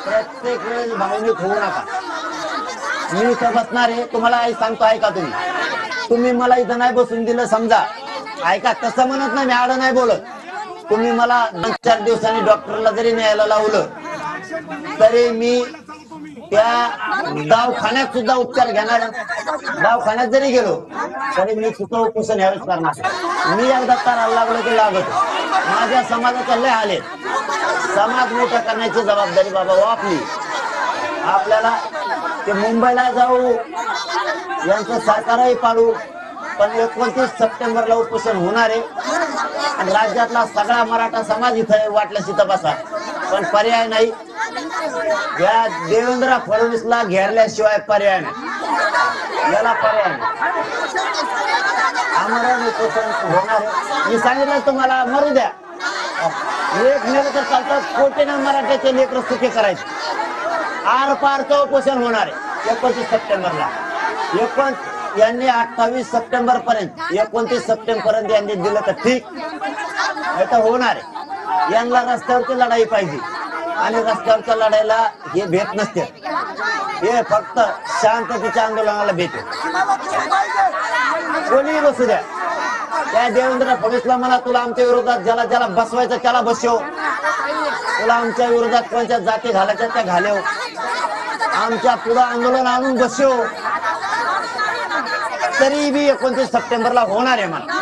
प्रत्येक वेळेस भावनिक होऊ नका. मी इथं बसणार आहे, तुम्हाला सांगतो ऐका. तुम्ही मला इथं नाही बसून दिलं समजा, ऐका, तसं म्हणत नाही, मी आड नाही बोलत. तुम्ही मला 2-4 दिवसांनी डॉक्टरला जरी न्यायला लावलं तरी मी त्या दवाखान्यात सुद्धा उपचार घेणार. दवाखान्यात जरी गेलो तरी मी सुद्धा उपोषण ह्यावेळेस करणार. मी एकदा करायला लागलो की लागत. माझ्या समाजाचा लय हाल आहे. समाज मोठा करण्याची जबाबदारी बाबा आपली. आपल्याला ते मुंबईला जाऊ, यांचं सरकारही पाडू, पण 29 सप्टेंबरला उपोषण होणार आहे. आणि राज्यातला सगळा मराठा समाज इथं वाटल्यास इथं बसा, पण पर्याय नाही. या देवेंद्र फडणवीसला घेरल्याशिवाय पर्याय नाही, याला पर्याय नाही. आमरण उपोषण होणार आहे. मी सांगितलं तुम्हाला, मरू द्या, एक नेलं तर चालतं. कोटीनं मराठ्याचे लेकरं सुखी करायचे. आर पारचं उपोषण होणार आहे 29 सप्टेंबरला. यांनी 28 सप्टेंबर पर्यंत, 29 सप्टेंबर पर्यंत यांनी दिलं तर ठीक, नाही तर होणार आहे. यांना रस्त्यावरची लढाई पाहिजे आणि रस्त्यावरच्या लढाईला हे भेट नसते. हे फक्त शांततेच्या आंदोलनाला भेट. कोणी बसू द्या, त्या देवेंद्र फडणवीसला म्हणा, तुला आमच्या विरोधात ज्याला ज्याला बसवायचं त्याला बसव, तुला आमच्या विरोधात कोणत्या जाती घालायच्या त्या घालव, आमच्या पुढं आंदोलन आणून बसव, तरी बी 29 सप्टेंबरला होणार आहे. मला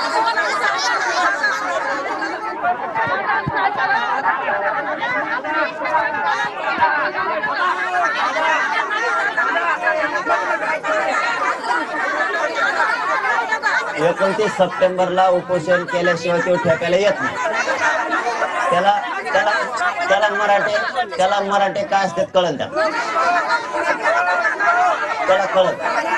29 सप्टेंबरला उपोषण केल्याशिवाय तो ठेकायला येत नाही. त्याला मराठे काय असतात कळलं, त्याला कळत.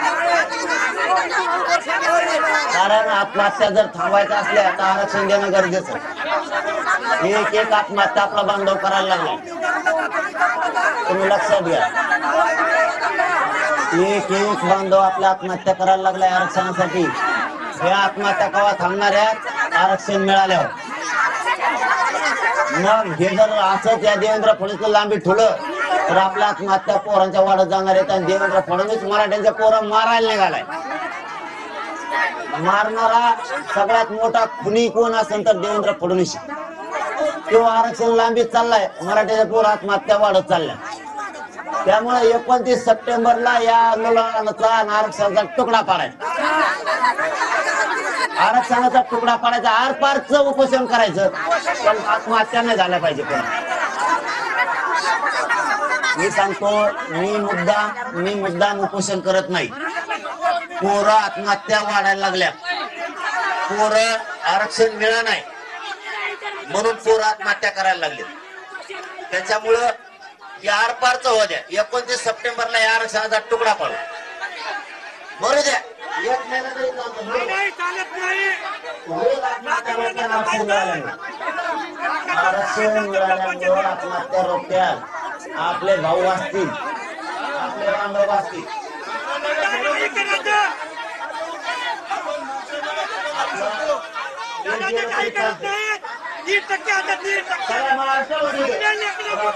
कारण आत्महत्या जर थांबवायच्या असल्या तर आरक्षण देणं गरजेचं. एक आत्महत्या आपला बांधव करायला लागला, तुम्ही लक्षात घ्या. एक बांधव आपल्या आत्महत्या करायला लागलाय आरक्षणासाठी. हे आत्महत्या केव्हा थांबणार आहेत? आरक्षण मिळाल्यावर. मग हे जर असंच या देवेंद्र फडणवीस लांबी ठेवलं तर आपल्या आत्महत्या पोरांच्या वाढत जाणार आहेत. आणि देवेंद्र फडणवीस मराठ्यांच्या पोरं मारायला निघालाय. मारणारा सगळ्यात मोठा खुनी कोण असेल तर देवेंद्र फडणवीस. तो आरक्षण लांबीत चाललाय, मराठ्याच्या पोर आत्महत्या वाढत चालल्या. त्यामुळे 29 सप्टेंबरला या आंदोलनाचा आरक्षणाचा तुकडा पाडायचा. आरक्षणाचा तुकडा पाडायचा, आरपारचं उपोषण करायचं, पण आत्महत्या नाही झाल्या पाहिजे. पण मी सांगतो, मी मुद्दाम उपोषण करत नाही. पोरं आत्महत्या वाढायला लागल्या, पोरं आरक्षण मिळालं नाही म्हणून पोरं आत्महत्या करायला लागले. त्याच्यामुळं या आरपारचं हो द्या. 29 सप्टेंबरला या आरक्षणाचा तुकडा पाडू, मरू द्या. एक महिना तरी आरक्षण मिळाल्यामुळे आत्महत्या रोखत्यात. आपले भाऊ असतील, आपले बांधव असतील,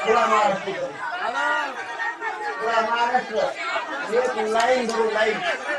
महाराष्ट्र एक लाईन धरून लाईन